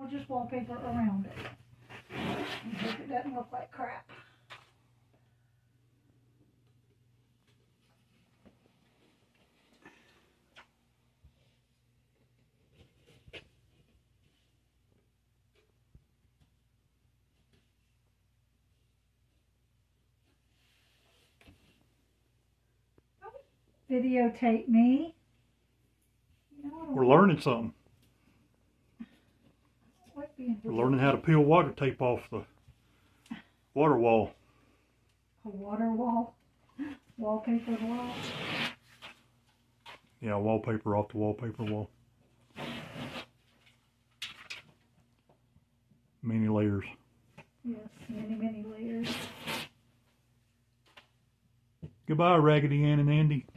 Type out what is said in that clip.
I'll just wallpaper around it. And hope it doesn't look like crap. Videotape me. You know, we're learning something. We're learning how to peel water tape off the water wall. A water wall? Wallpaper wall? Yeah, wallpaper off the wallpaper wall. Many layers. Yes, many, many layers. Goodbye, Raggedy Ann and Andy.